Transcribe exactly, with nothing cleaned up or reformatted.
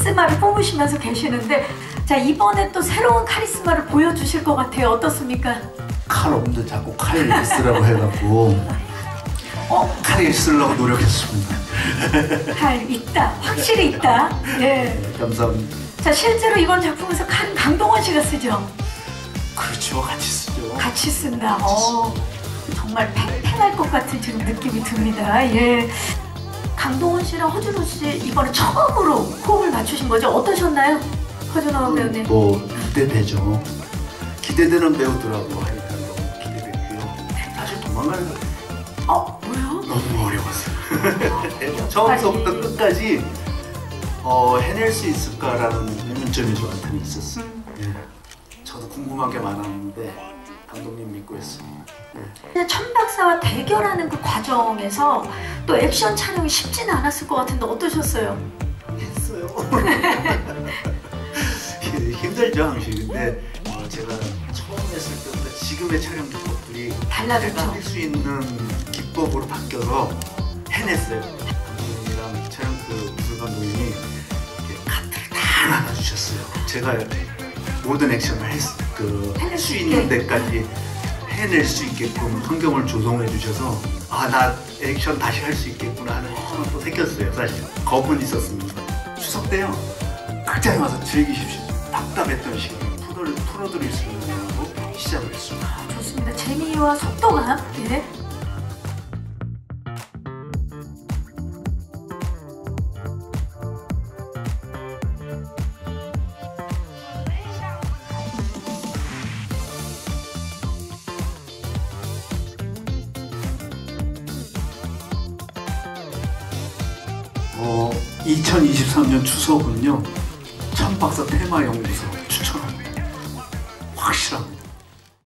카리스마를 뿜으시면서 계시는데, 자, 이번에 또 새로운 카리스마를 보여주실 것 같아요. 어떻습니까? 칼 없는데 자꾸 칼 쓰라고 해갖고 어? 칼을 쓰려고 노력했습니다. 칼 있다. 확실히 있다. 예. 네, 감사합니다. 자, 실제로 이번 작품에서 칼은 강동원 씨가 쓰죠? 그렇죠. 같이 쓰죠. 같이 쓴다. 어, 정말 팽팽할 것 같은 지금 느낌이 듭니다. 예. 강동원 씨랑 허준호 씨 이번에 처음으로 호흡을 맞추신 거죠? 어떠셨나요? 허준호 배우님. 뭐 기대되죠. 기대되는 배우들하고 하니까 너무 기대됐고요. 사실 도망가는 거 어, 뭐요? 너무 어려웠어요. 처음부터 끝까지 어, 해낼 수 있을까라는 의문점이 저한테는 있었어요. 음. 예. 저도 궁금한 게 많았는데 감독님 믿고 했습니다. 예. 천 박사와 대결하는 그 과정에서 또 액션 촬영이 쉽지는 않았을 것 같은데 어떠셨어요? 했어요. 힘들죠 항상. 근데 어, 제가 처음 했을 때보다 지금의 촬영 기법들이 달라졌죠. 제가 할 수 있는 기법으로 바뀌어서 해냈어요. 감독님이랑 촬영 그 부술 감독님이 카트를 다 나눠주셨어요. 제가 모든 액션을 할 수 있는 데까지 해낼 수 있게끔 환경을 조성해 주셔서 아, 나 액션 다시 할 수 있겠구나 하는 희망은 또 생겼어요. 사실 겁은 있었습니다. 추석 때요 극장에 와서 즐기십시오. 답답했던 시간을 풀어, 풀어드릴 수 있는 걸로 시작을 했습니다. 아, 좋습니다. 재미와 속도감. 예. 어, 이천이십삼 년 추석은요 천박사 테마연구소 추천합니다. 확실합니다.